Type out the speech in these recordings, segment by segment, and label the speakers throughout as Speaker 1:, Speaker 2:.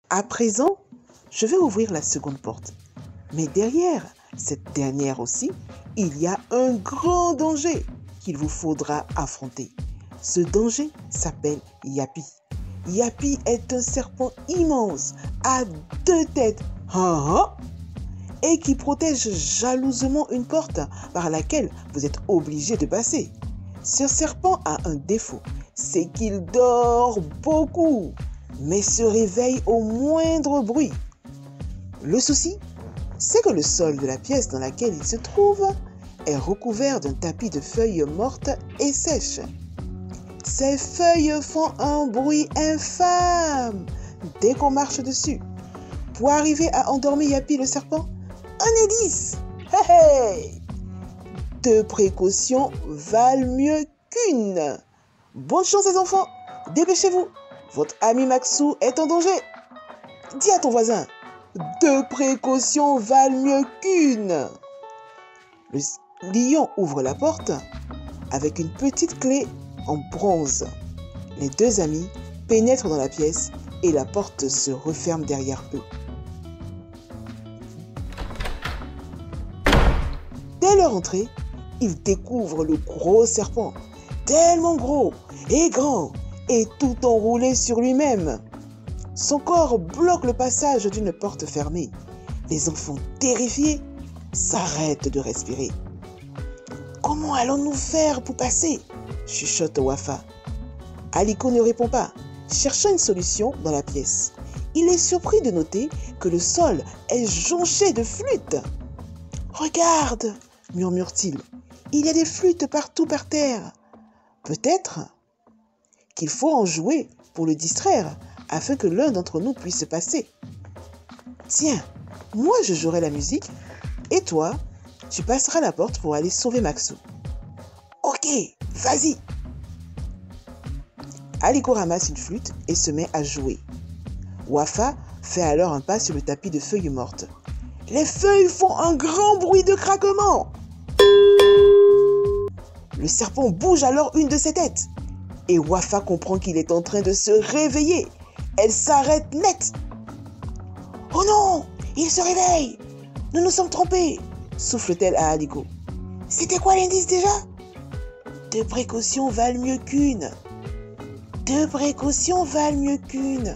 Speaker 1: À présent, je vais ouvrir la seconde porte. Mais derrière cette dernière aussi, il y a un grand danger qu'il vous faudra affronter. Ce danger s'appelle Yapi. Yapi est un serpent immense à 2 têtes et qui protège jalousement une porte par laquelle vous êtes obligé de passer. Ce serpent a un défaut, c'est qu'il dort beaucoup, mais se réveille au moindre bruit. Le souci, c'est que le sol de la pièce dans laquelle il se trouve est recouvert d'un tapis de feuilles mortes et sèches. Ces feuilles font un bruit infâme dès qu'on marche dessus. Pour arriver à endormir Yapi le serpent, un indice. Hey! 2 précautions valent mieux qu'une. Bonne chance les enfants, dépêchez-vous, votre ami Maxou est en danger. Dis à ton voisin, 2 précautions valent mieux qu'une. Le lion ouvre la porte avec une petite clé en bronze. Les 2 amis pénètrent dans la pièce et la porte se referme derrière eux. Dès leur entrée, ils découvrent le gros serpent, tellement gros et grand et tout enroulé sur lui-même. Son corps bloque le passage d'une porte fermée. Les enfants terrifiés s'arrêtent de respirer. « Comment allons-nous faire pour passer ?» chuchote Wafa. Aliko ne répond pas, cherchant une solution dans la pièce. Il est surpris de noter que le sol est jonché de flûtes. « Regarde !» murmure-t-il. « Il y a des flûtes partout par terre. Peut-être qu'il faut en jouer pour le distraire afin que l'un d'entre nous puisse passer. Tiens, moi je jouerai la musique et toi, tu passeras la porte pour aller sauver Maxou. Ok, vas-y. Aliko ramasse une flûte et se met à jouer. Wafa fait alors un pas sur le tapis de feuilles mortes. Les feuilles font un grand bruit de craquement. Le serpent bouge alors une de ses têtes et Wafa comprend qu'il est en train de se réveiller. Elle s'arrête net. « Oh non, il se réveille. Nous nous sommes trompés !» souffle-t-elle à Aliko. « C'était quoi l'indice déjà ?»« 2 précautions valent mieux qu'une. 2 précautions valent mieux qu'une.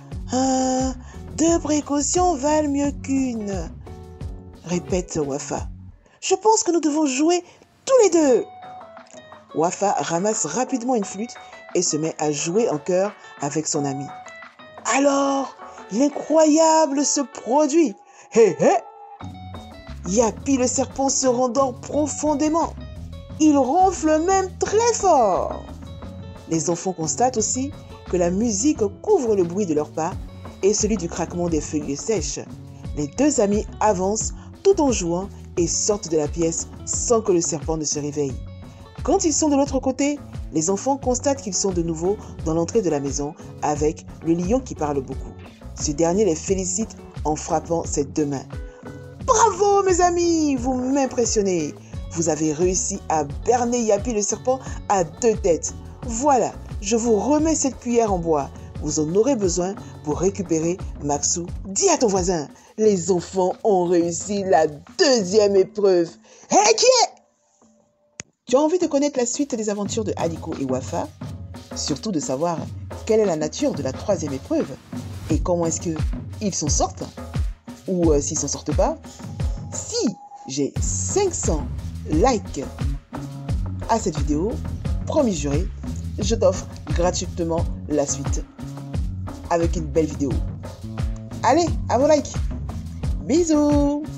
Speaker 1: 2 précautions valent mieux qu'une. » répète Wafa. « Je pense que nous devons jouer tous les 2. » Wafa ramasse rapidement une flûte et se met à jouer en chœur avec son ami. Alors, l'incroyable se produit. Hé hé! Yapi le serpent se rendort profondément. Il ronfle même très fort. Les enfants constatent aussi que la musique couvre le bruit de leurs pas et celui du craquement des feuilles sèches. Les 2 amis avancent tout en jouant et sortent de la pièce sans que le serpent ne se réveille. Quand ils sont de l'autre côté, les enfants constatent qu'ils sont de nouveau dans l'entrée de la maison avec le lion qui parle beaucoup. Ce dernier les félicite en frappant ses 2 mains. « Bravo mes amis, vous m'impressionnez. Vous avez réussi à berner Yapi le serpent à 2 têtes. Voilà, je vous remets cette cuillère en bois. Vous en aurez besoin pour récupérer Maxou. Dis à ton voisin, les enfants ont réussi la 2e épreuve. Hé, qui est ? Tu as envie de connaître la suite des aventures de Aliko et Wafa, surtout de savoir quelle est la nature de la 3e épreuve et comment est-ce qu'ils s'en sortent ou s'ils s'en sortent pas. Si j'ai 500 likes à cette vidéo, promis juré, je t'offre gratuitement la suite avec une belle vidéo. Allez, à vos likes. Bisous.